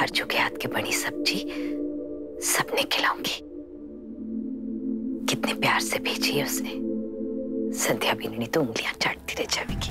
आरजू के हाथ की बनी सब्जी सबने खिलाऊंगी। कितने प्यार से भेजी है उसने। संध्या बीननी तो उंगलियां चाटती रह जाएगी।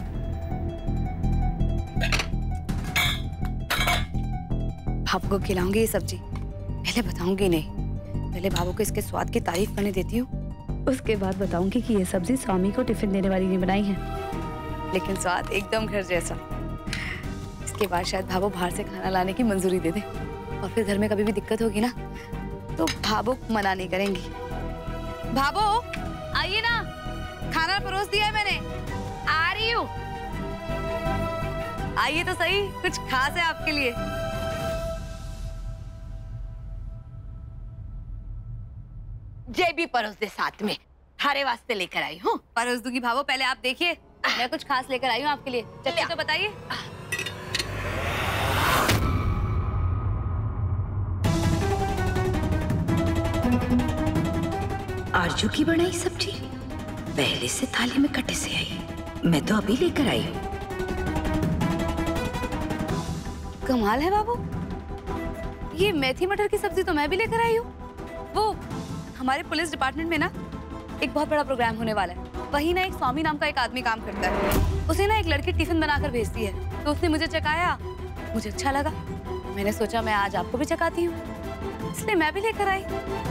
बाबू को खिलाऊंगी ये सब्जी, पहले बताऊंगी नहीं। पहले बाबू को इसके स्वाद की तारीफ करने देती हूँ, उसके बाद बताऊंगी कि ये सब्जी स्वामी को टिफिन देने वाली ने बनाई है, लेकिन स्वाद एकदम घर जैसा। इसके बाद शायद बाबू बाहर से खाना लाने की मंजूरी दे दे, और फिर घर में कभी भी दिक्कत होगी ना तो भाबो मना नहीं करेंगी। भाबो आइए ना, खाना परोस दिया है मैंने, आ रही हूँ। आइए तो सही, कुछ खास है आपके लिए। ये भी परोस दे साथ में, थारे वास्ते लेकर आई हूँ। परोस दूंगी भाबो, पहले आप देखिए, मैं कुछ खास लेकर आई हूँ आपके लिए। चलिए तो बताइए। आरजू की बनाई सब्जी पहले से थाली में कटे से आई, मैं तो अभी लेकर आई हूँ। कमाल है बाबू, ये मेथी मटर की सब्जी तो मैं भी लेकर आई हूँ। वो हमारे पुलिस डिपार्टमेंट में ना एक बहुत बड़ा प्रोग्राम होने वाला है, वही ना एक स्वामी नाम का एक आदमी काम करता है। उसे ना एक लड़की टिफिन बनाकर भेजती है, तो उसने मुझे चखाया, मुझे अच्छा लगा, मैंने सोचा मैं आज आपको भी चखाती हूँ, इसलिए मैं भी लेकर आई।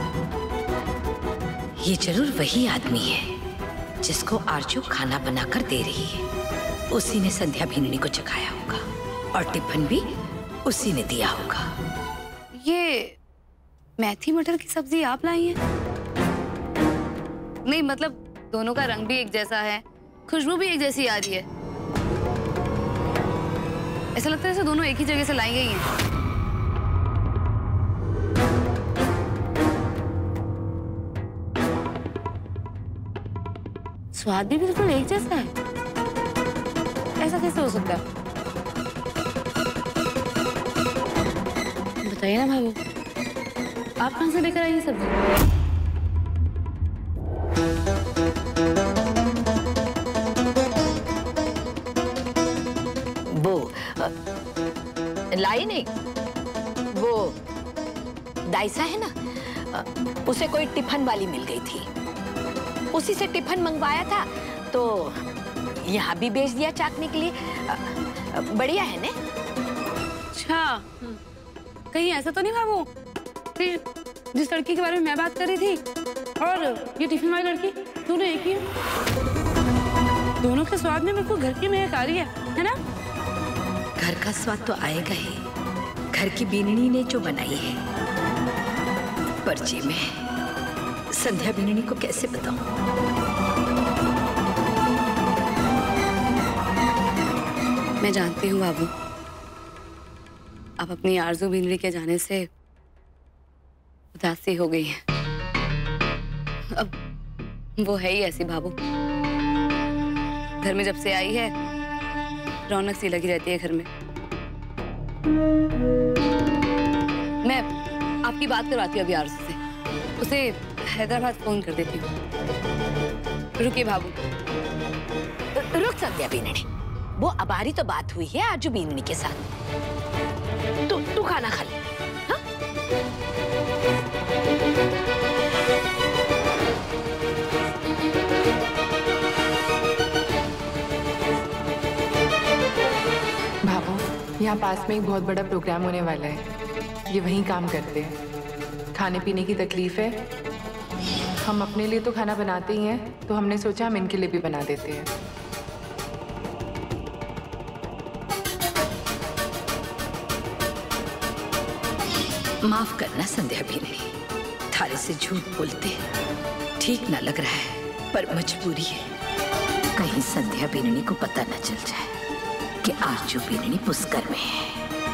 ये जरूर वही आदमी है जिसको आरजू खाना बनाकर दे रही है। उसी ने संध्या बीननी को चखाया होगा और टिफिन भी उसी ने दिया होगा। ये मेथी मटर की सब्जी आप लाई हैं? नहीं मतलब दोनों का रंग भी एक जैसा है, खुशबू भी एक जैसी आ रही है। ऐसा लगता है जैसे दोनों एक ही जगह से लाई गई हैं। स्वाद भी बिल्कुल एक जैसा है, ऐसा कैसे हो सकता है? बताइए ना भाभी, आप कहाँ से लेकर आई ये सब्जी? वो लाई नहीं, वो दाइसा है ना, उसे कोई टिफिन वाली मिल गई थी, उसी से टिफिन मंगवाया था तो यहाँ भी भेज दिया चाकने के लिए। बढ़िया है ने? अच्छा, कहीं ऐसा तो नहीं बाबू कि जिस लड़की के बारे में मैं बात कर रही थी और ये टिफिन वाली लड़की दोनों एक ही हैं? दोनों के स्वाद में बिल्कुल घर की महक आ रही है ना? घर का स्वाद तो आएगा ही, घर की बीननी ने जो बनाई है। पर जी मैं संध्या बीननी को कैसे बताऊं? मैं जानती हूँ बाबू, आप अपनी आरजू बीननी के जाने से उदासी हो गई है। अब वो है ही ऐसी बाबू, घर में जब से आई है रौनक सी लगी रहती है घर में। मैं आपकी बात करवाती हूँ अभी आरजू से, उसे हैदराबाद फोन कर देती हूँ। रुकिए बाबू। रुक संध्या बीननी, वो अबारी तो बात हुई है आरजू बीननी के साथ। तू खाना खा ले। हाँ? भाभो, यहाँ पास में एक बहुत बड़ा प्रोग्राम होने वाला है, ये वहीं काम करते हैं। खाने पीने की तकलीफ है, हम अपने लिए तो खाना बनाते ही हैं, तो हमने सोचा हम इनके लिए भी बना देते हैं। माफ करना संध्या बीननी, थारे से झूठ बोलते ठीक ना लग रहा है, पर मजबूरी है। कहीं संध्या बीननी को पता न चल जाए कि आरजू बीननी पुष्कर में है।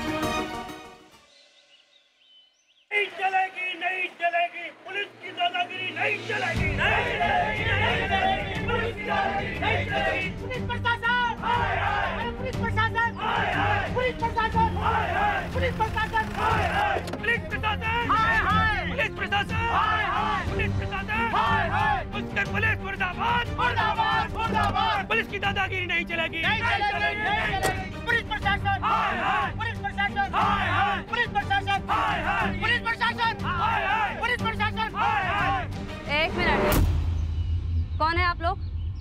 नहीं चलेगी, नहीं चलेगी, पुलिस की दादागिरी नहीं चलेगी, नहीं चलेगी, पुलिस की दादागिरी नहीं चलेगी। पुलिस प्रशासन, हाय हाय, पुलिस प्रशासन, हाय हाय, पुलिस प्रशासन, हाय हाय, पुलिस प्रशासन, हाय हाय, पुलिस प्रशासन, हाय हाय, पुलिस प्रशासन, हाय हाय, पुलिस प्रशासन, हाय हाय, उसके पुलिस मुर्दाबाद, मुर्दाबाद, मुर्दाबाद, पुलिस की दादागिरी नहीं चलेगी, नहीं चलेगी, नहीं चलेगी। पुलिस प्रशासन, पुलिस प्रशासन, पुलिस प्रशासन, पुलिस प्रशासन, पुलिस प्रशासन। एक मिनट, कौन है आप लोग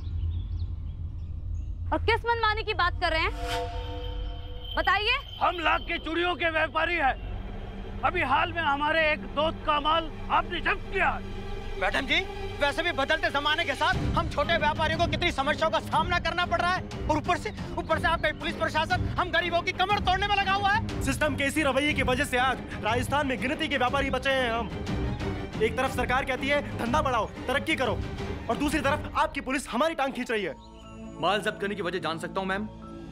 और किस मनमानी की बात कर रहे हैं? बताइए। हम लाख की चूड़ियों के व्यापारी हैं। अभी हाल में हमारे एक दोस्त का माल आपने जब्त किया। मैडम जी, वैसे भी बदलते जमाने के साथ हम छोटे व्यापारियों को कितनी समस्याओं का सामना करना पड़ रहा है, और ऊपर से आपका पुलिस प्रशासन हम गरीबों की कमर तोड़ने में लगा हुआ है। सिस्टम के इसी रवैये की वजह से आज राजस्थान में गिनती के व्यापारी बचे हैं हम। एक तरफ सरकार कहती है धंधा बढ़ाओ, तरक्की करो, और दूसरी तरफ आपकी पुलिस हमारी टांग खींच रही है। माल जब्त करने की वजह जान सकता हूँ मैम?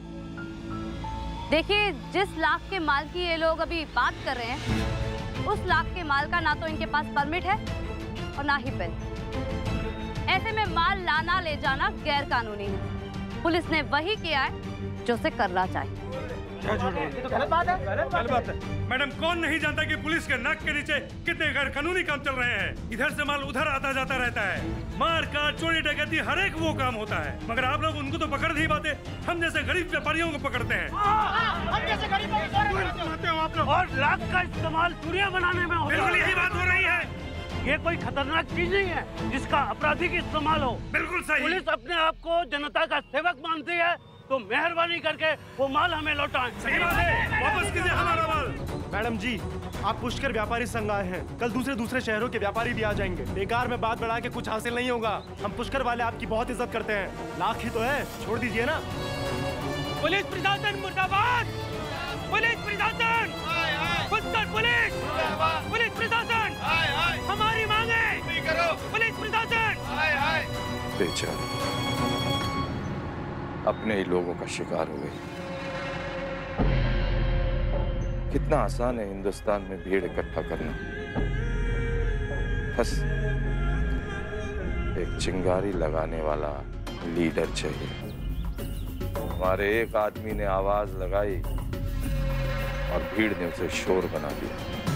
देखिए, जिस लाख के माल की ये लोग अभी बात कर रहे हैं, उस लाख के माल का ना तो इनके पास परमिट है और ना ही बिल। ऐसे में माल लाना ले जाना गैर कानूनी है। पुलिस ने वही किया है जो उसे करना चाहिए। गलत बात है, गलत बात है। मैडम, कौन नहीं जानता कि पुलिस के नाक के नीचे कितने गैर कानूनी काम चल रहे हैं। इधर से माल उधर आता जाता रहता है। मार काट, चोरी डकैती, हर एक वो काम होता है, मगर आप लोग उनको तो पकड़ नहीं पाते। हम जैसे गरीब व्यापारियों को पकड़ते हैं। हम जैसे गरीबों को आप लोग और लाख का इस्तेमाल चूड़ियां बनाने में होता है। बिल्कुल यही बात हो रही है। ये कोई खतरनाक चीज नहीं है जिसका आपराधिक इस्तेमाल हो। बिल्कुल सही। पुलिस अपने आप को जनता का सेवक मानती है, तो मेहरबानी करके वो माल हमें लौटाएं। सही बात है, वापस कीजिए हमारा माल। मैडम जी, आप पुष्कर व्यापारी संघ आए हैं, कल दूसरे शहरों के व्यापारी भी आ जाएंगे। बेकार में बात बढ़ा के कुछ हासिल नहीं होगा। हम पुष्कर वाले आपकी बहुत इज्जत करते हैं। लाख ही तो है, छोड़ दीजिए ना। पुलिस प्रशासन मुर्दाबाद, पुलिस प्रशासन, पुष्कर पुलिस, पुलिस प्रशासन, हमारी मांगे पुलिस प्रशासन। बेचारे अपने ही लोगों का शिकार हो गए। कितना आसान है हिंदुस्तान में भीड़ इकट्ठा करना। बस एक चिंगारी लगाने वाला लीडर चाहिए। हमारे एक आदमी ने आवाज लगाई और भीड़ ने उसे शोर बना दिया।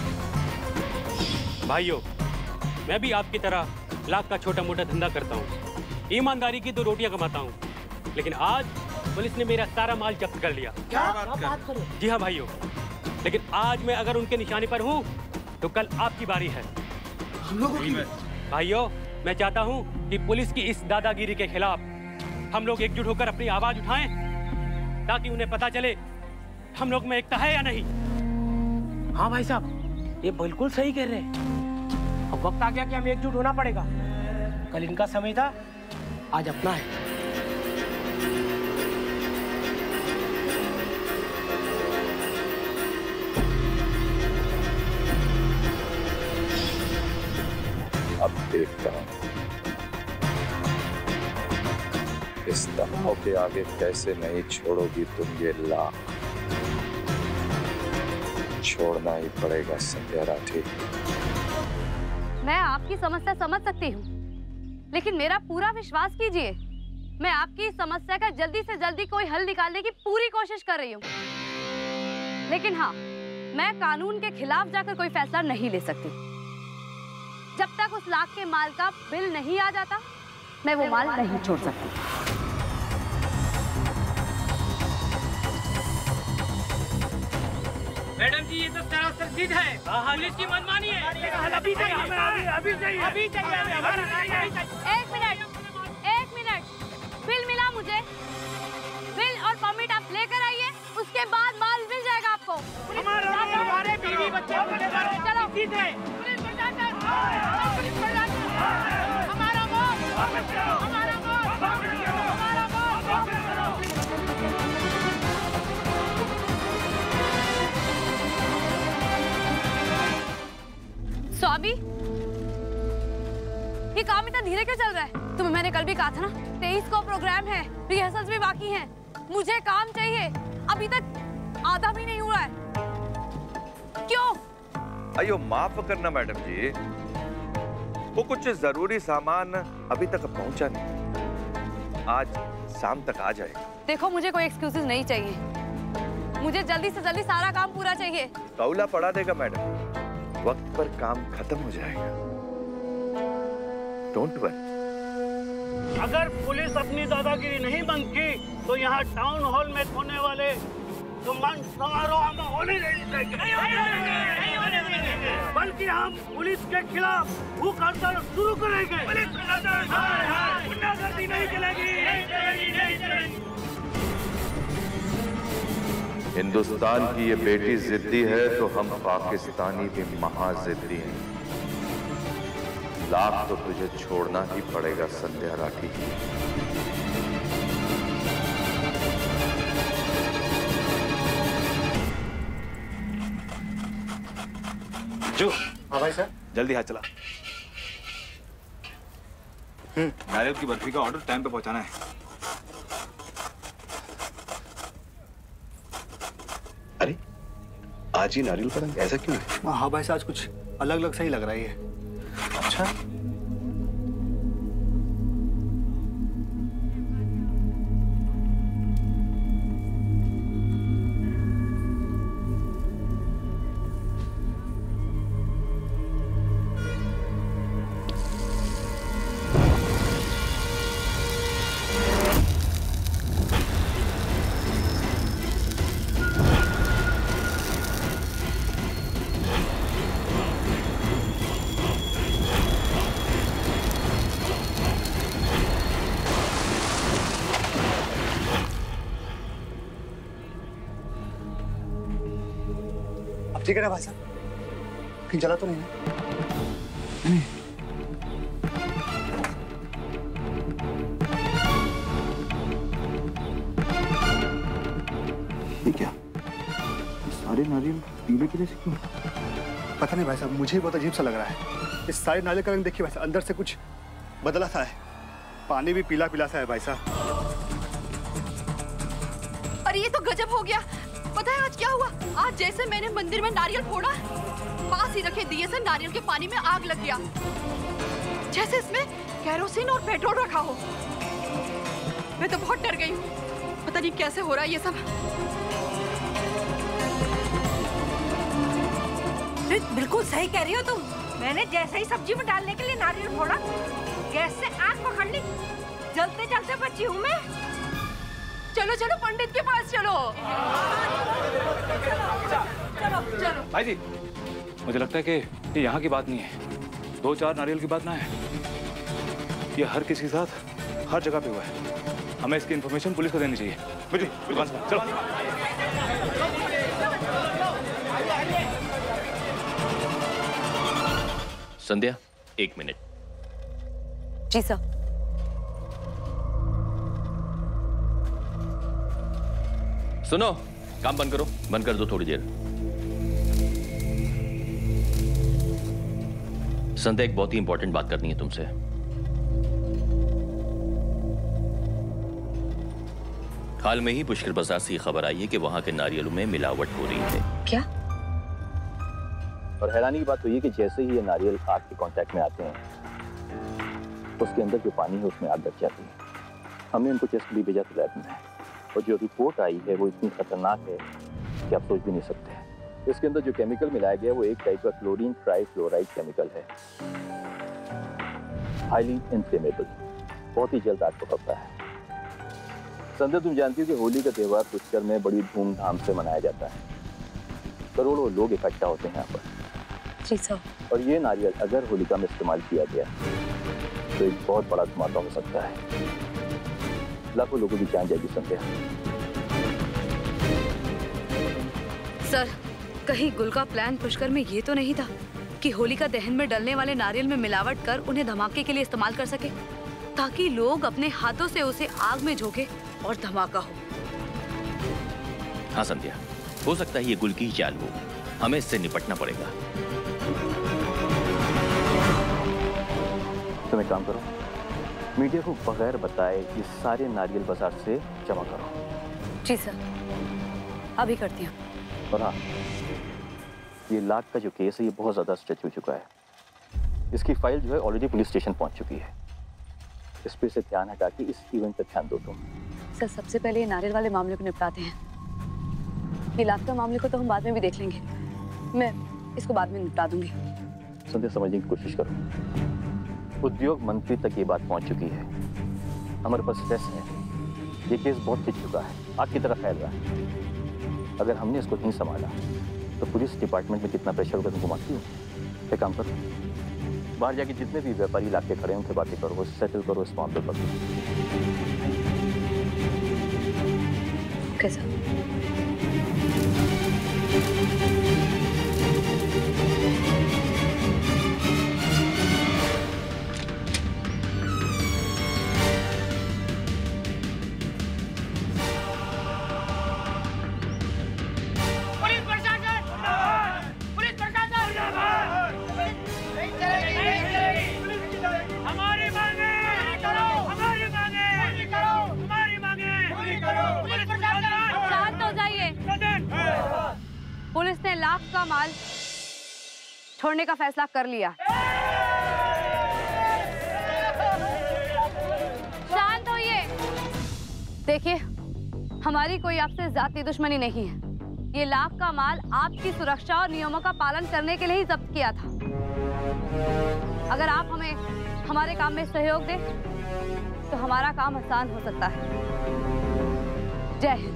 भाइयों, मैं भी आपकी तरह लाख का छोटा मोटा धंधा करता हूँ। ईमानदारी की तो रोटियां कमाता हूँ, लेकिन आज पुलिस ने मेरा सारा माल जब्त कर लिया। क्या बात करो? जी हाँ भाइयों, लेकिन आज मैं अगर उनके निशाने पर हूँ तो कल आपकी बारी है। हम लोगों की? भाइयों, मैं चाहता हूँ कि पुलिस की इस दादागिरी के खिलाफ हम लोग एकजुट होकर अपनी आवाज उठाएं, ताकि उन्हें पता चले हम लोग में एकता है या नहीं। हाँ भाई साहब, ये बिल्कुल सही कह रहे हैं। अब वक्त आ गया कि हमें एकजुट होना पड़ेगा। कल इनका समय था, आज अपना है। अब देखता हूं इस दबाव के आगे कैसे नहीं छोड़ोगी तुम ये लाख। छोड़ना ही पड़ेगा संध्या राठी। मैं आपकी समस्या समझ सकती हूँ, लेकिन मेरा पूरा विश्वास कीजिए, मैं आपकी समस्या का जल्दी से जल्दी कोई हल निकालने की पूरी कोशिश कर रही हूँ। लेकिन हाँ, मैं कानून के खिलाफ जाकर कोई फैसला नहीं ले सकती। जब तक उस लाख के माल का बिल नहीं आ जाता, मैं वो माल नहीं छोड़ सकती। मैडम जी, ये तो सरासर जिद है, पुलिस की मनमानी है। अभी चाहिए, अभी चाहिए, अभी चाहिए। एक मिनट, बिल मिला मुझे। बिल और परमिट आप लेकर आइए, उसके बाद माल मिल जाएगा आपको। हमारे बीवी बच्चे चलो। पुलिस प्रशासन, पुलिस प्रशासन, हमारा माल, हमारा माल, हमारा माल। स्वामी, ये काम इतना धीरे क्यों चल रहा है? तुम्हें मैंने कल भी कहा था ना, 23 को प्रोग्राम है, रिहर्सल्स भी बाकी हैं। मुझे काम चाहिए, अभी तक आधा भी नहीं हुआ है। क्यों? अयो माफ करना मैडम जी, वो कुछ जरूरी सामान अभी तक पहुंचा नहीं, आज शाम तक आ जाएगा। देखो, मुझे कोई एक्सक्यूजेस नहीं चाहिए, मुझे जल्दी से जल्दी सारा काम पूरा चाहिए। कौला पड़ा देगा मैडम, वक्त पर काम खत्म हो जाएगा। Don't worry. अगर पुलिस अपनी दादागिरी नहीं बंद की तो यहाँ टाउन हॉल में होने वाले सम्मान समारोह हम होने नहीं देंगे, बल्कि हम पुलिस के खिलाफ भूख हड़ताल शुरू करेंगे। गुंडागर्दी नहीं चलेगी। हिंदुस्तान की ये बेटी जिद्दी है तो हम पाकिस्तानी भी महाजिद्दी हैं। लाख तो तुझे छोड़ना ही पड़ेगा संध्या राठी। जो हाँ भाई सर, जल्दी हाथ चला। नारियल की बर्फी का ऑर्डर टाइम पे पहुंचाना है। अरे आज ही नारियल का रंग ऐसा क्यों है? हाँ भाई साहब, आज कुछ अलग अलग सा ही लग रहा है ये। अच्छा, ठीक है ना भाई साहब, कहीं जला तो नहीं है? ये क्या? सारे नारियल पीले पीले से क्यों? पता नहीं भाई साहब, मुझे बहुत अजीब सा लग रहा है। इस सारे नारियल का रंग देखिए भाई साहब, अंदर से कुछ बदला सा है। पानी भी पीला पीला सा है भाई साहब। अरे ये तो गजब हो गया। पता है आज क्या हुआ? आज जैसे मैंने मंदिर में नारियल फोड़ा, पास ही रखे दिए से नारियल के पानी में आग लग गया, जैसे इसमें केरोसिन और पेट्रोल रखा हो। मैं तो बहुत डर गई हूँ। पता नहीं कैसे हो रहा है ये सब। बिल्कुल सही कह रही हो तुम। मैंने जैसे ही सब्जी में डालने के लिए नारियल फोड़ा, गैस से आग पकड़ ली। जलते जलते बची हूँ मैं। चलो चलो पंडित के पास चलो। चलो चलो। भाई जी, मुझे लगता है कि ये यहाँ की बात नहीं है, 2-4 नारियल की बात ना है। ये हर किसी के साथ हर जगह पे हुआ है। हमें इसकी इन्फॉर्मेशन पुलिस को देनी चाहिए। बुझी, दुकान से चलो। संध्या, 1 मिनट। जी सर। सुनो, काम बंद करो, बंद कर दो थोड़ी देर। संध्या, एक बहुत ही इंपॉर्टेंट बात करनी है तुमसे। हाल में ही पुष्कर बाजार से खबर आई है कि वहां के नारियलों में मिलावट हो रही है। क्या? और हैरानी की बात तो ये कि जैसे ही ये नारियल आग के कांटेक्ट में आते हैं, उसके अंदर जो पानी है उसमें आग लग जाती है। हमने इनको टेस्ट के लिए भेजा था लैब में, और जो रिपोर्ट आई है वो इतनी खतरनाक है कि आप सोच भी नहीं सकते। इसके अंदर जो केमिकल मिलाया गया है वो एक टाइप का क्लोरीन ट्राइफ्लोराइड केमिकल है, हाईली इन्फ्लेमेबल, बहुत ही जल्द आग पकड़ता है। संध्या, तुम जानती हो कि होली का त्यौहार पुष्कर में बड़ी धूमधाम से मनाया जाता है। करोड़ों लोग इकट्ठा होते हैं यहाँ पर। जी सर। और ये नारियल अगर होलिका में इस्तेमाल किया गया तो एक बहुत बड़ा धमाका हो सकता है। लाखों लोगों की जान जाएगी संध्या। सर, कहीं गुल का प्लान पुष्कर में ये तो नहीं था कि होलिका दहन में डलने वाले नारियल में मिलावट कर उन्हें धमाके के लिए इस्तेमाल कर सके, ताकि लोग अपने हाथों से उसे आग में झोंके और धमाका हो। हाँ संध्या, हो सकता है ये गुल की ही चाल हो। हमें इससे निपटना पड़ेगा। तुम एक काम करो, मीडिया को बगैर बताए ये सारे नारियल बाजार से जमा करो। जी सर, अभी करती हूँ। और हाँ, ये लाख का जो केस है ये बहुत ज्यादा स्ट्रेच हो चुका है। इसकी फाइल जो है ऑलरेडी पुलिस स्टेशन पहुंच चुकी है। इस पे से ध्यान हटा के इस इवेंट पर ध्यान दो तुम। सर, सबसे पहले ये नारियल वाले मामले को निपटाते हैं। ये लाख का मामले को तो हम बाद में भी देख लेंगे। मैं इसको बाद में निपटा दूंगी। संध्या, समझने की कोशिश करो। उद्योग मंत्री तक ये बात पहुंच चुकी है। हमारे पास स्ट्रेस है। ये केस बहुत खिंच चुका है, आग की तरफ फैल रहा है। अगर हमने इसको नहीं संभाला तो पुलिस डिपार्टमेंट में कितना प्रेशर होगा तुमको मानती हो? एक काम करो, बाहर जाके जितने भी व्यापारी इलाके खड़े हैं उनसे बातें करो, सेटल करो, इस मामले पर। कैसा? पुलिस ने लाख का माल छोड़ने का फैसला कर लिया। शांत होइए। देखिए, हमारी कोई आपसे जाती दुश्मनी नहीं है। ये लाख का माल आपकी सुरक्षा और नियमों का पालन करने के लिए ही जब्त किया था। अगर आप हमें हमारे काम में सहयोग दें तो हमारा काम आसान हो सकता है। जय हिंद।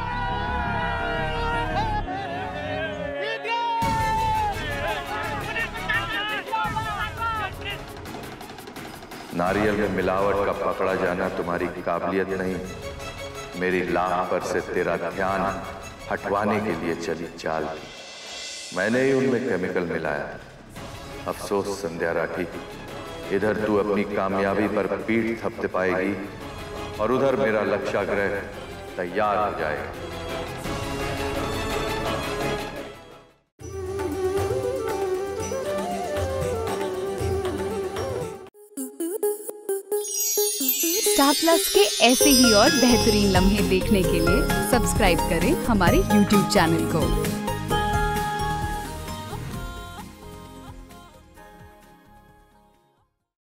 नारियल में मिलावट का पकड़ा जाना तुम्हारी काबिलियत नहीं, मेरी लाख पर से तेरा ध्यान हटवाने के लिए चली चाल थी। मैंने ही उनमें केमिकल मिलाया। अफसोस संध्या राठी, इधर तू अपनी कामयाबी पर पीठ थपथपाएगी पाएगी और उधर मेरा लक्ष्याग्रह तैयार हो जाएगा। स्टार प्लस के ऐसे ही और बेहतरीन लम्हे देखने के लिए सब्सक्राइब करें हमारे YouTube चैनल को।